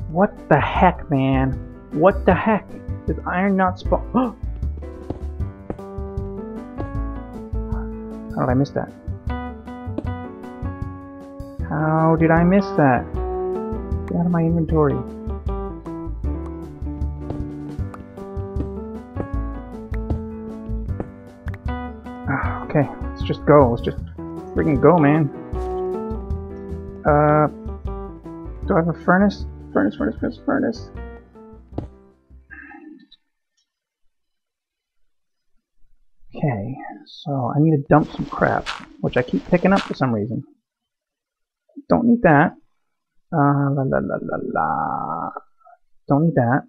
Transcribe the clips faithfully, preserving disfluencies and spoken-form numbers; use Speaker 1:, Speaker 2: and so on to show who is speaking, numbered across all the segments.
Speaker 1: What the heck, man? What the heck? Did iron not spawn? How did I miss that? How did I miss that? Get out of my inventory. Okay, let's just go. Let's just freaking go, man. Uh, do I have a furnace? Furnace, furnace, furnace, furnace. Okay, so I need to dump some crap, which I keep picking up for some reason. Don't need that. Uh, la la la la la. Don't need that.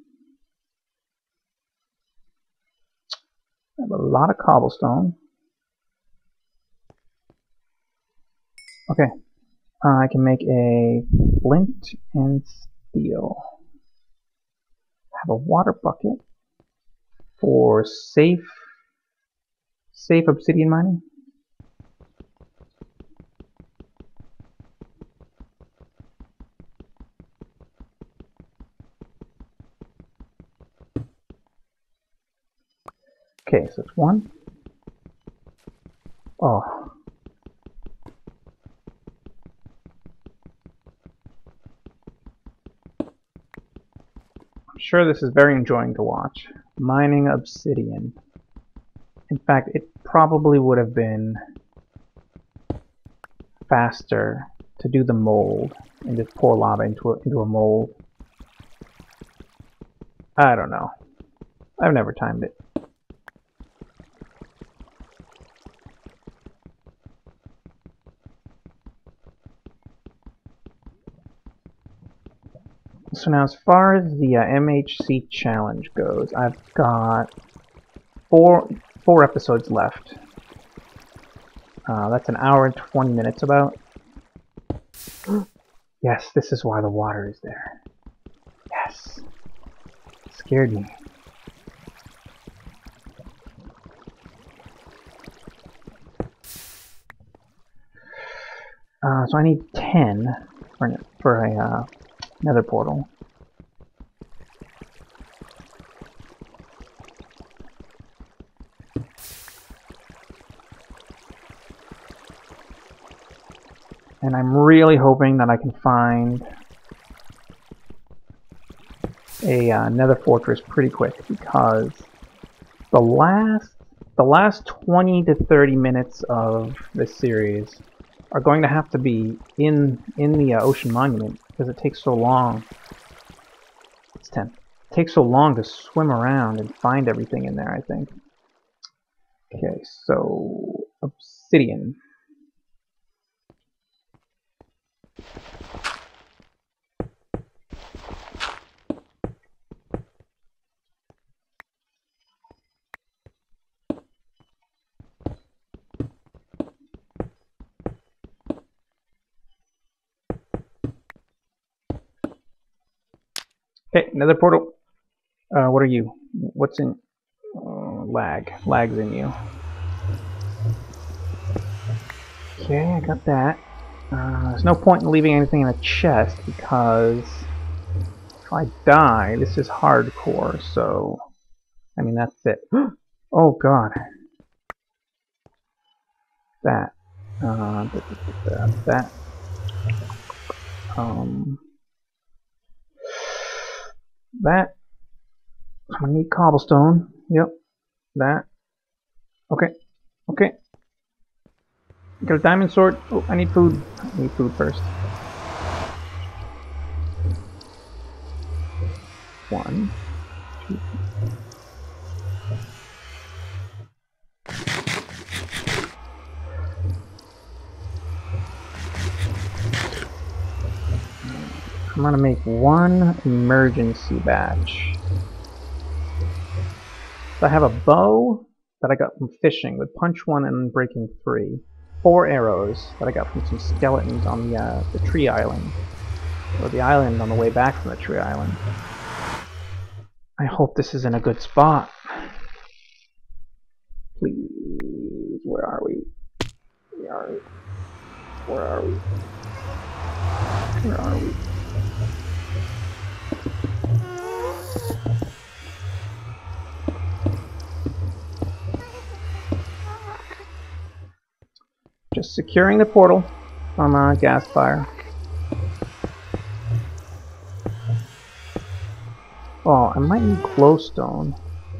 Speaker 1: I have a lot of cobblestone. Okay, uh, I can make a flint and steel. I have a water bucket for safe, safe obsidian mining. Okay, so it's one. Oh. I'm sure this is very enjoying to watch. Mining obsidian. In fact, it probably would have been faster to do the mold and just pour lava into a, into a mold. I don't know. I've never timed it. So now, as far as the uh, M H C challenge goes, I've got four four episodes left. Uh, that's an hour and twenty minutes about. Yes, this is why the water is there. Yes. It scared me. Uh, so I need ten for, for a uh, Nether portal. And I'm really hoping that I can find a uh, Nether fortress pretty quick, because the last the last twenty to thirty minutes of this series are going to have to be in in the uh, ocean monument, because it takes so long. It's ten. It takes so long to swim around and find everything in there, I think. Okay, so obsidian. Okay, Nether portal. Uh, what are you? What's in? Uh, lag. Lag's in you. Okay, I got that. Uh, there's no point in leaving anything in a chest, because if I die, this is hardcore, so I mean, that's it. Oh god. That. Uh, that. That. Um. That. I'm gonna need cobblestone. Yep. That. Okay. Okay. Got a diamond sword. Oh, I need food. I need food first. One. Two. I'm gonna make one emergency batch. So I have a bow that I got from fishing with punch one and breaking three. Four arrows that I got from some skeletons on the, uh, the tree island. Or the island on the way back from the tree island. I hope this is in a good spot. Please, where are we? Where are we? Where are we? Where are we? securing the portal from a gas fire. Oh, I might need glowstone.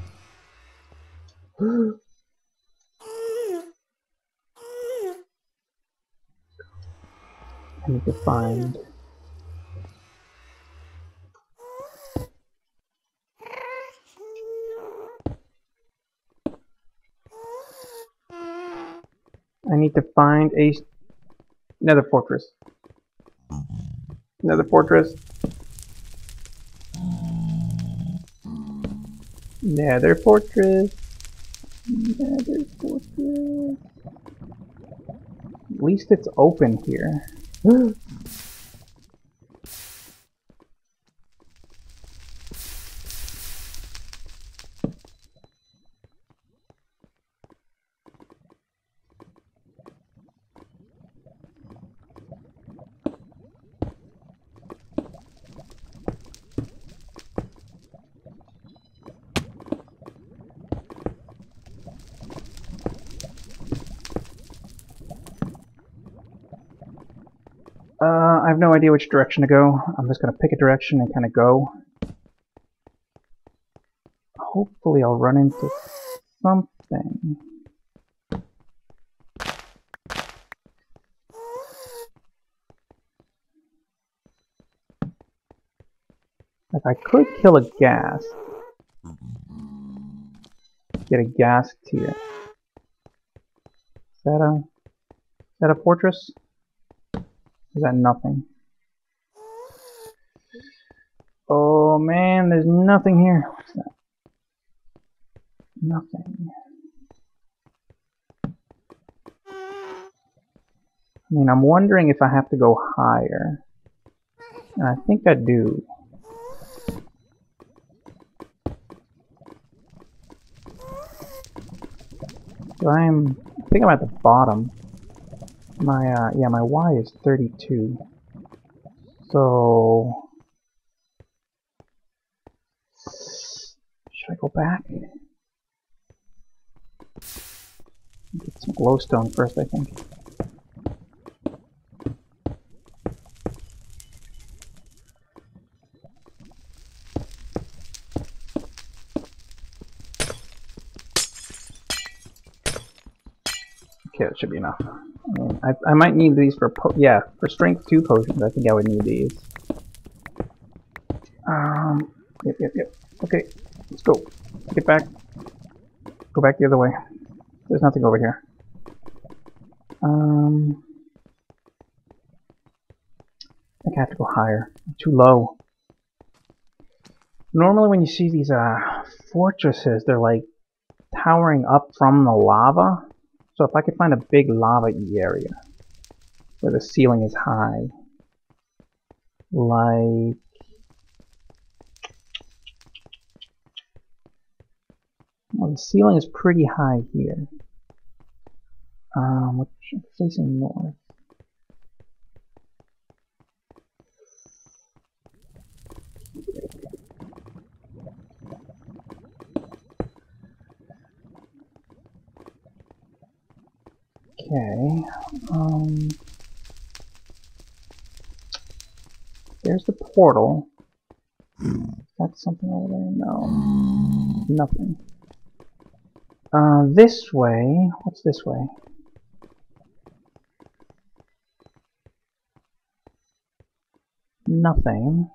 Speaker 1: I need to find... I need to find a Nether fortress. Nether fortress. Nether fortress. Nether fortress. At least it's open here. Uh, I have no idea which direction to go. I'm just going to pick a direction and kind of go. Hopefully I'll run into something. Like, I could kill a ghast. Get a ghast tier. Is that a... Is that a fortress? Is that nothing? Oh man, there's nothing here. What's that? Nothing. I mean, I'm wondering if I have to go higher. And I think I do. So I'm... I think I'm at the bottom. My, uh, yeah, my Y is thirty-two. So... Should I go back? Get some glowstone first, I think. Okay, that should be enough. I mean, I, I might need these for po yeah, for strength two potions. I think I would need these. Um, yep, yep, yep. Okay, let's go. Get back. Go back the other way. There's nothing over here. Um, I think I have to go higher. I'm too low. Normally, when you see these uh fortresses, they're like towering up from the lava. So if I could find a big lava-y area where the ceiling is high, like well, the ceiling is pretty high here. Um, which is facing north. Okay, um, there's the portal. That's something over there? No, nothing. Uh, this way, what's this way? Nothing.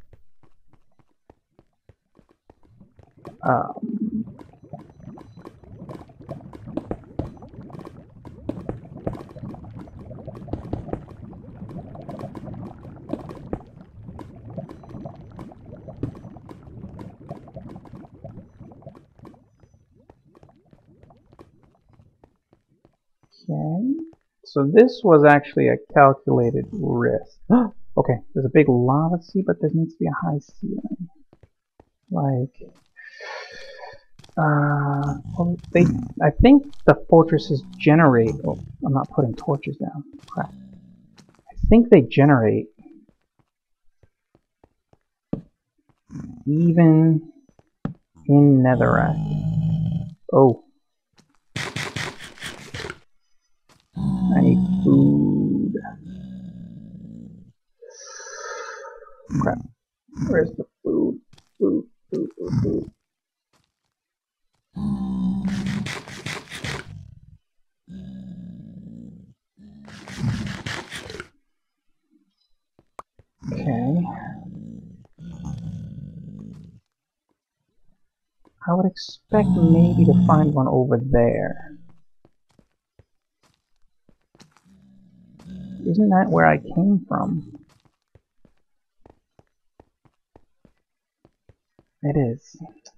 Speaker 1: Um, Okay, so this was actually a calculated risk. Okay, there's a big lava sea, but there needs to be a high ceiling. Like, uh, well, they, I think the fortresses generate, oh, I'm not putting torches down, crap. I think they generate even in Netherrack. Oh. I need food. Crap. Where's the food? Food, food, food, food. Okay. I would expect maybe to find one over there. Isn't that where I came from? It is.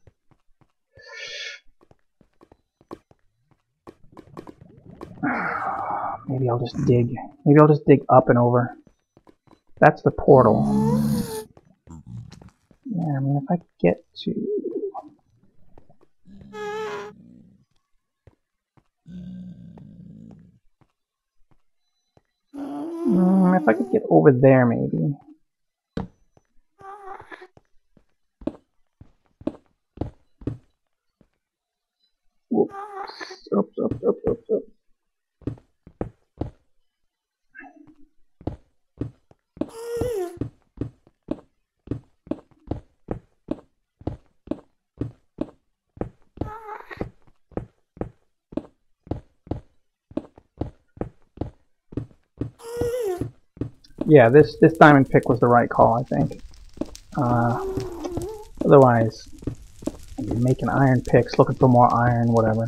Speaker 1: Maybe I'll just dig. Maybe I'll just dig up and over. That's the portal. Yeah, I mean, if I get to... Mm, if I could get over there, maybe. Whoops. Oops, oops, oops, oops, oops. Yeah, this, this diamond pick was the right call, I think. Uh, otherwise, I'd be making iron picks, looking for more iron, whatever.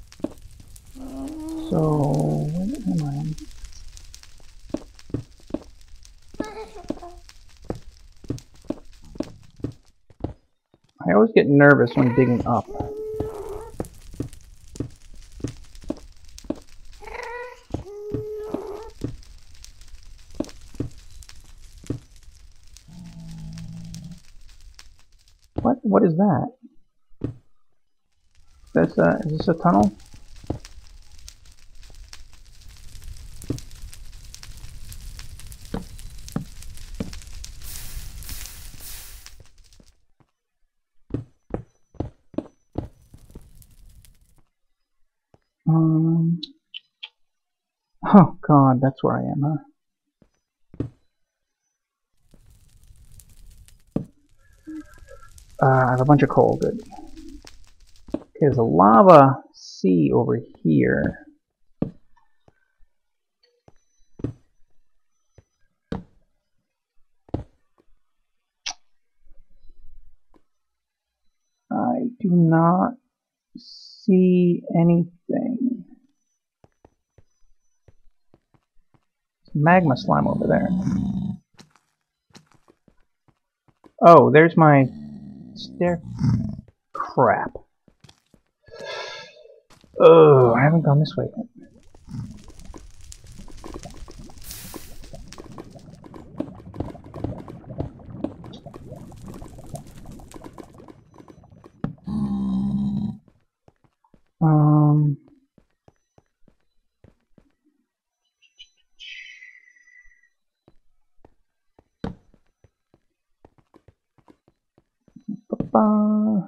Speaker 1: So, where am I? I always get nervous when digging up. What? What is that? That's uh, is this a tunnel? Um. Oh God, that's where I am, huh? Uh, I have a bunch of coal. Good. Okay, there's a lava sea over here. I do not see anything. Magma slime over there. Oh, there's my stair. Crap. Oh, I haven't gone this way yet. Um. Ba-ba.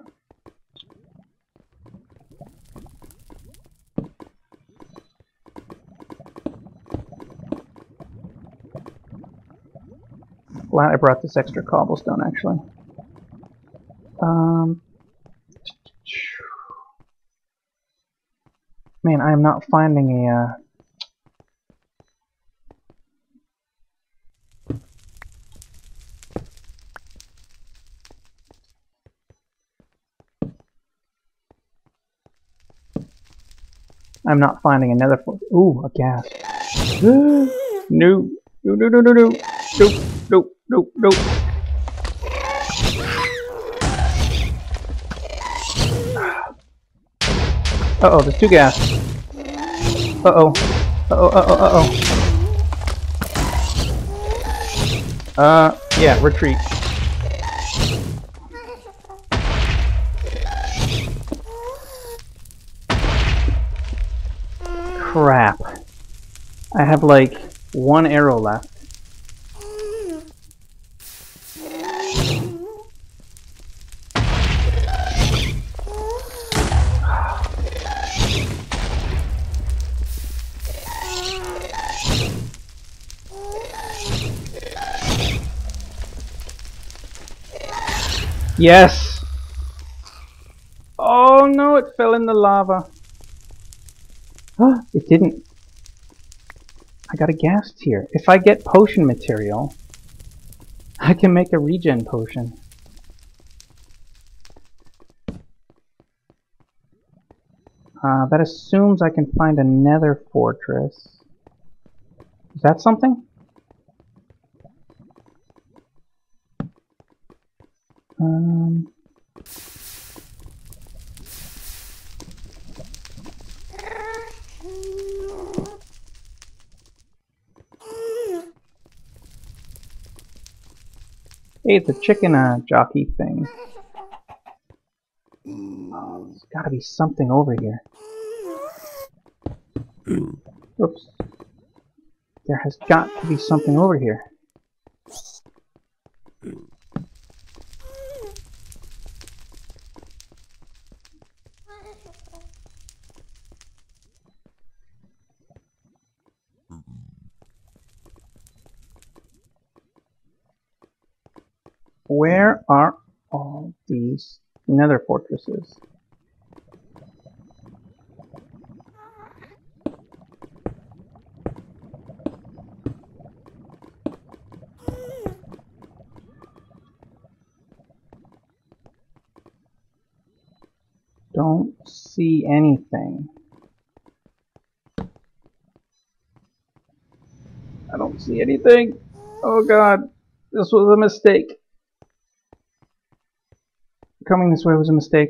Speaker 1: Glad I brought this extra cobblestone, actually. Um. Man, I am not finding a. Uh, I'm not finding another. Ooh, a gas. No, no, no, no, no, no, no, no, no, no, no. Uh oh, there's two gas. Uh oh, uh oh, uh oh, uh oh. Uh, yeah, retreat. Crap. I have like one arrow left. Yes! Oh no, it fell in the lava. It didn't. I got a gas tier. If I get potion material, I can make a regen potion. Uh, that assumes I can find a nether fortress. Is that something? Um... Hey, it's a chicken uh, jockey thing. Oh, there's gotta be something over here. Oops. There has got to be something over here. Where are all these nether fortresses? Don't see anything. I don't see anything. Oh god, this was a mistake. Coming this way was a mistake.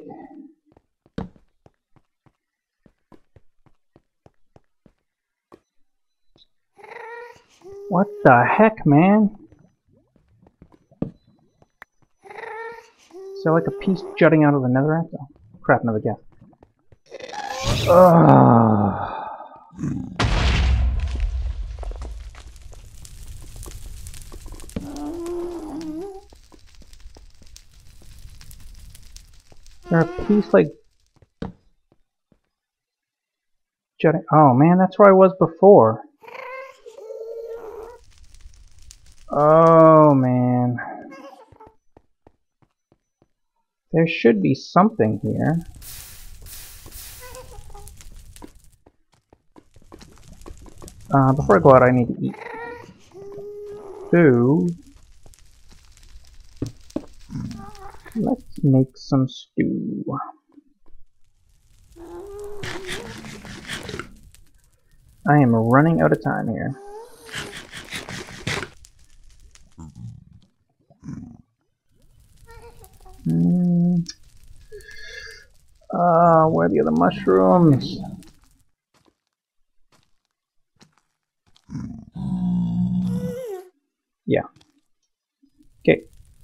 Speaker 1: What the heck, man? Is there like a piece jutting out of the netherrack? Oh, crap, another gas. Ugh. Is there a piece like jutting? Oh man, that's where I was before. Oh man. There should be something here. Uh, before I go out, I need to eat food. Let's make some stew. I am running out of time here. Mm. Uh, where are the other mushrooms? Yeah. Okay.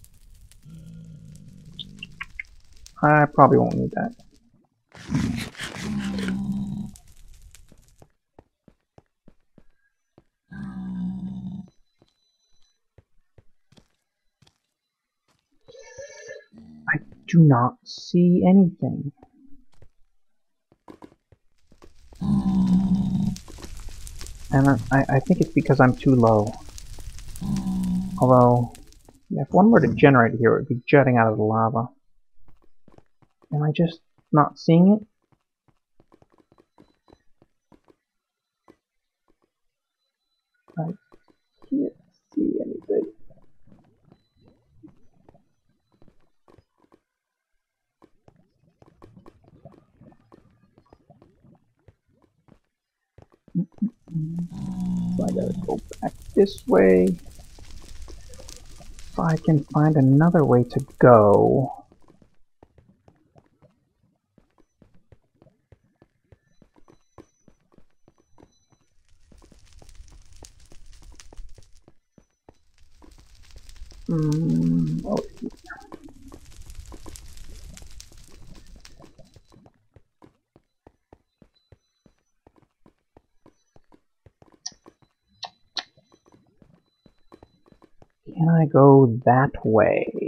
Speaker 1: I probably won't need that. I do not see anything. And I, I think it's because I'm too low. Although, yeah, if one were to generate here, it would be jutting out of the lava. Am I just not seeing it? I can't see anything. So I gotta go back this way. If I can find another way to go. Mm, oh, can I go that way?